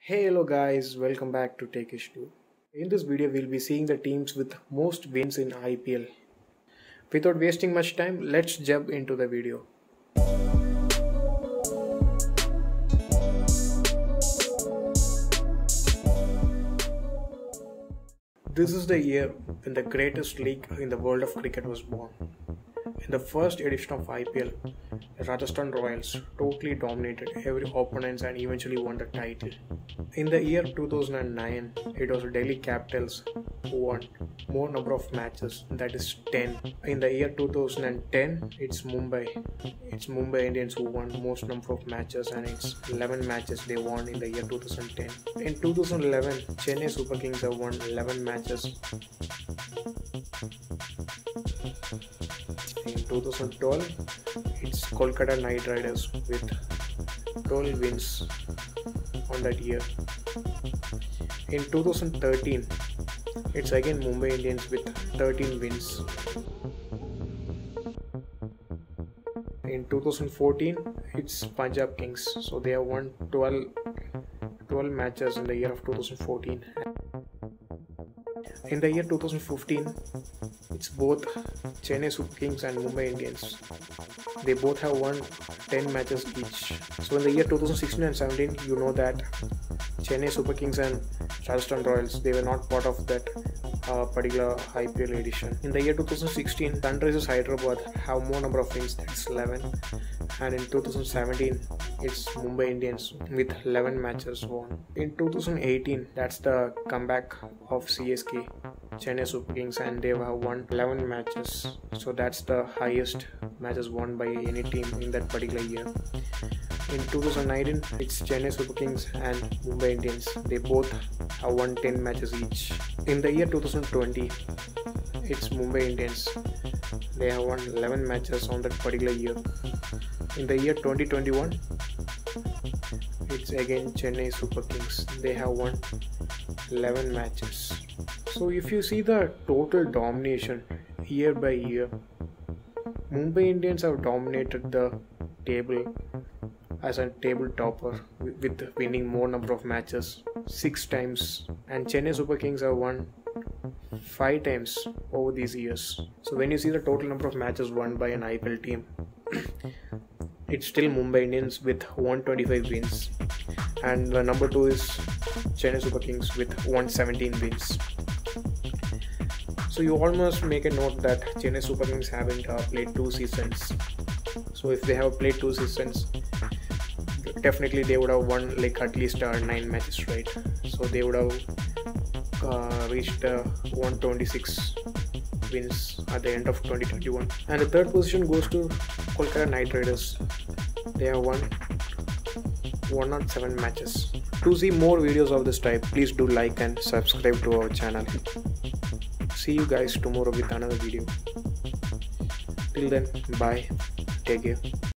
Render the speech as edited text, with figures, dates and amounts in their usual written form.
Hey, hello guys, welcome back to Techish2. In this video, we'll be seeing the teams with most wins in IPL. Without wasting much time, let's jump into the video. This is the year when the greatest league in the world of cricket was born. In the first edition of IPL, the Rajasthan Royals totally dominated every opponent and eventually won the title. In the year 2009, it was Delhi Capitals who won more number of matches, that is 10. In the year 2010, it's Mumbai Indians who won most number of matches, and it's 11 matches they won in the year 2010. In 2011, Chennai Super Kings have won 11 matches. In 2012, it's Kolkata Knight Riders with 12 wins on that year. In 2013, it's again Mumbai Indians with 13 wins. In 2014, it's Punjab Kings, so they have won 12 matches in the year of 2014. In the year 2015, it's both Chennai Super Kings and Mumbai Indians. They both have won 10 matches each. So in the year 2016 and 17, you know that Chennai Super Kings and Rajasthan Royals, they were not part of that particular IPL edition. In the year 2016, Sunrisers Hyderabad have more number of wins, that's 11. And in 2017, it's Mumbai Indians with 11 matches won. In 2018, that's the comeback of CSK, Chennai Super Kings, and they have won 11 matches. So that's the highest matches won by any team in that particular year. In 2019, it's Chennai Super Kings and Mumbai Indians. They both have won 10 matches each. In the year 2020, it's Mumbai Indians. They have won 11 matches on that particular year. In the year 2021, it's again Chennai Super Kings. They have won 11 matches. So if you see the total domination year by year, Mumbai Indians have dominated the table as a table topper with winning more number of matches 6 times, and Chennai Super Kings have won 5 times over these years. So when you see the total number of matches won by an IPL team, it's still Mumbai Indians with 125 wins, and the number 2 is Chennai Super Kings with 117 wins. So you almost make a note that Chennai Super Kings haven't played 2 seasons. So if they have played 2 seasons, definitely they would have won like at least 9 matches, right? So they would have reached 126 wins at the end of 2021. And the third position goes to Kolkata Knight Riders. They have won 107 matches. To see more videos of this type, please do like and subscribe to our channel. See you guys tomorrow with another video. Till then, bye. Take care.